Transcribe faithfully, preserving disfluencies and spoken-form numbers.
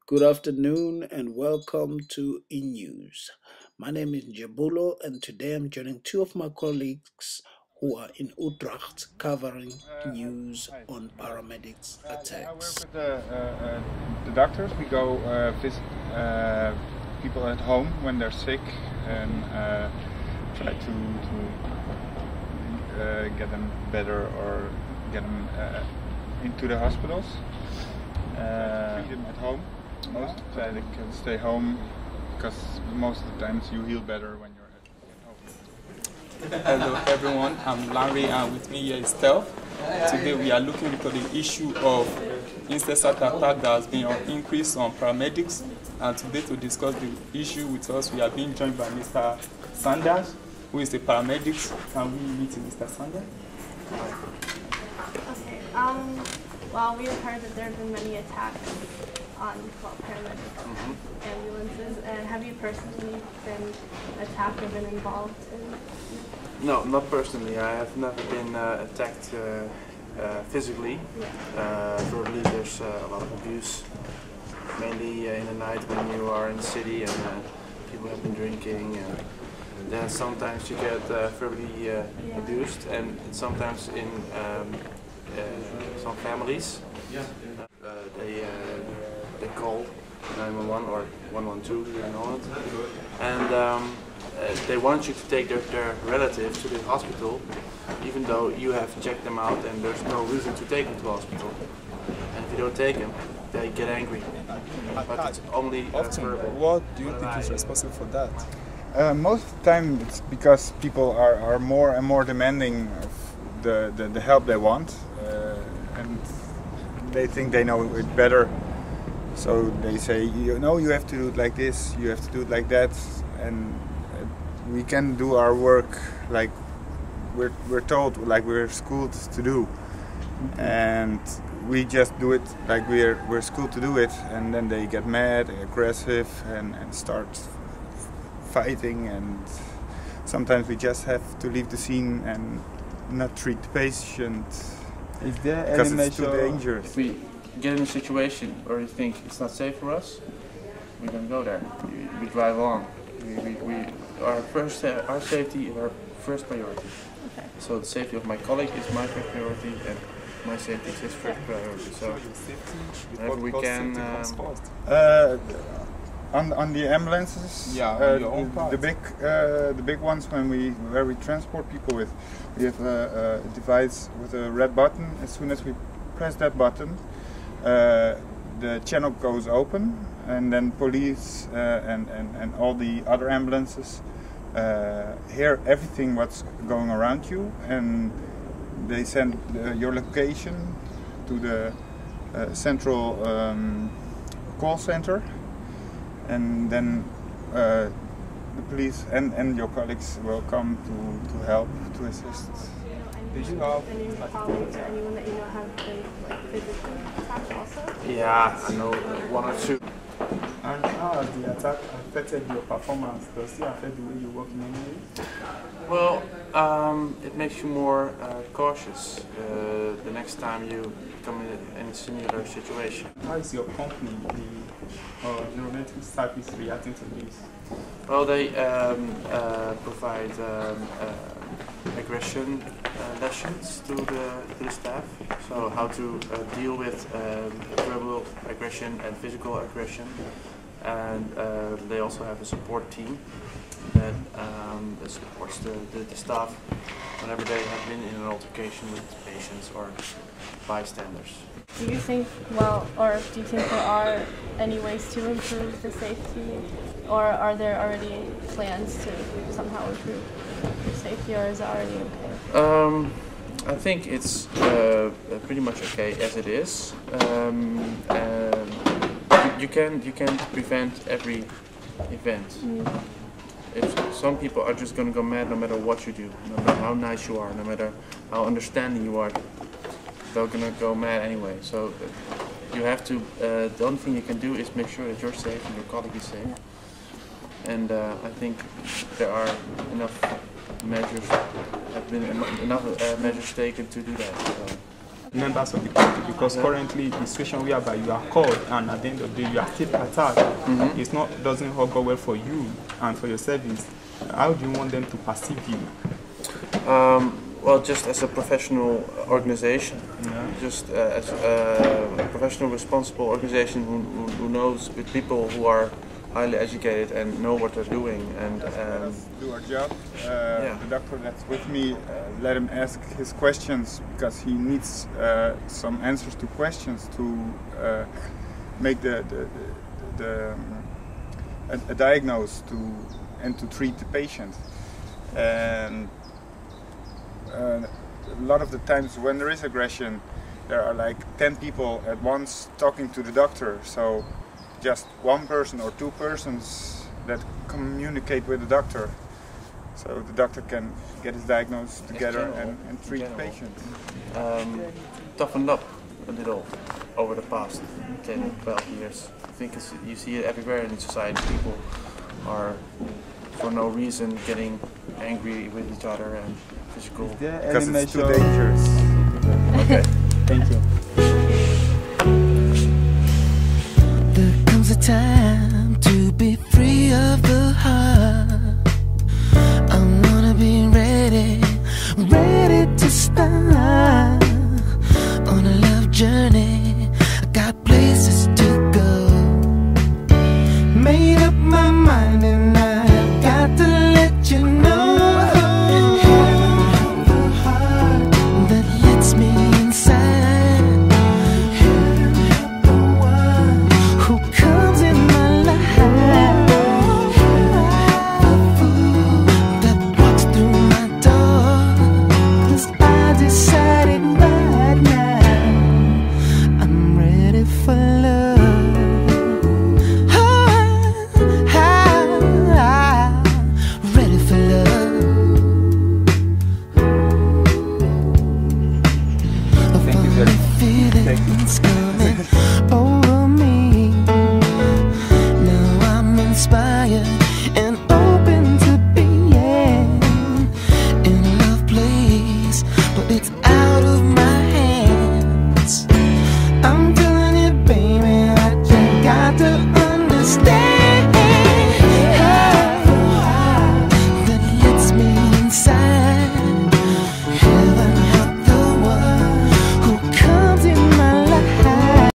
Good afternoon and welcome to e-news. My name is Jabulo and today I'm joining two of my colleagues who are in Utrecht covering Uh, news hi. on paramedics Uh, yeah, I work attacks. with the, uh, uh, the doctors. We go uh, visit uh, people at home when they're sick and uh, try to, to uh, get them better or get them uh, into the hospitals. Uh, treat them at home. Most of the time they can stay home because most of the times you heal better when you're at home. Hello everyone, I'm Larry and with me here is Steph. Today we are looking into the issue of incessant attack that has been on increase on paramedics, and today to discuss the issue with us we are being joined by Mister Sanders, who is the paramedics. Can we meet Mister Sanders? Okay, um, well we have heard that there have been many attacks on well, paramedics, mm-hmm. ambulances, and have you personally been attacked or been involved in? No, not personally. I have never been uh, attacked uh, uh, physically. Yeah. Uh, verbally, there's uh, a lot of abuse, mainly uh, in the night when you are in the city and uh, people have been drinking. And then sometimes you get uh, verbally uh, yeah. abused, and sometimes in um, uh, some families, yeah. uh, they uh, they call nine one one or one one two, you know it, and. Um, Uh, they want you to take their, their relative to the hospital, even though you have checked them out and there's no reason to take them to the hospital. And if you don't take them, they get angry. But it's only uh, Often, verbal. what do you think is responsible for that? Uh, most of the time it's because people are, are more and more demanding of the, the, the help they want, uh, and they think they know it better. So they say, you know, you have to do it like this, you have to do it like that, and we can do our work like we're, we're told, like we're schooled to do, and we just do it like we're we're schooled to do it, and then they get mad, aggressive, and, and start fighting, and sometimes we just have to leave the scene and not treat the patient. Is there any because it's too measure? dangerous. If we get in a situation where you think it's not safe for us, we don't go there. We, we drive on. We, we, we our first uh, our safety is our first priority. Okay. So the safety of my colleague is my first priority, and my safety is his first priority. So whenever we can. Um, Uh, on on the ambulances, Yeah, on uh, your own the, part. the big uh, the big ones when we where we transport people with, we have a, a device with a red button. As soon as we press that button, uh, the channel goes open, and then police uh, and, and and all the other ambulances uh, hear everything what's going around you, and they send uh, your location to the uh, central um, call center, and then uh, the police and, and your colleagues will come to, to help, to assist. Did you have any colleagues or anyone that you know have been like physically attacked also? yeah, I know one or two. And how has the attack affected your performance? Does it affect the way you work in any way? Well, um, it makes you more uh, cautious uh, the next time you come in a similar situation. How is your company, the uh, environmental service, reacting to this? Well, they um, uh, provide um, uh, aggression uh, lessons to the, to the staff, so how to uh, deal with um, verbal aggression and physical aggression. And uh, they also have a support team that um, supports the, the, the staff whenever they have been in an altercation with patients or bystanders. Do you think, well, or do you think there are any ways to improve the safety, or are there already plans to somehow improve the safety, or is it already okay? Um, I think it's uh, pretty much okay as it is. Um, and you, you can you can prevent every event. Mm. If some people are just gonna go mad no matter what you do, no matter how nice you are, no matter how understanding you are, they're gonna go mad anyway. So you have to. Uh, the only thing you can do is make sure that you're safe and your colleague is safe. And uh, I think there are enough measures have been enough uh, measures taken to do that. So. members of the country, because currently the situation whereby you are called and at the end of the day you are kept attacked, mm-hmm. it's not doesn't go well for you and for your service. How do you want them to perceive you? Um, well, just as a professional organization, yeah. just uh, as a professional, responsible organization who, who, who knows with people who are highly educated and know what they're doing, and um, do our job. Uh, yeah. The doctor that's with me, uh, let him ask his questions, because he needs uh, some answers to questions to uh, make the the, the, the um, a, a diagnose to and to treat the patient. And uh, a lot of the times when there is aggression, there are like ten people at once talking to the doctor. So just one person or two persons that communicate with the doctor, so the doctor can get his diagnosis together general, and, and treat the patient. Um, toughened up a little over the past ten, twelve years. I think it's, you see it everywhere in society. People are, for no reason, getting angry with each other and physical. Because it's too dangerous. Okay, thank you. There comes a time to be free of the heart. I wanna be ready, ready to start on a love journey. I got places to go. Made up my mind and I got to let you know. That lets me inside. Feelings coming over me. Now I'm inspired and open to being in a love place, but it's out of my hands. I'm telling you, baby, I just got to understand.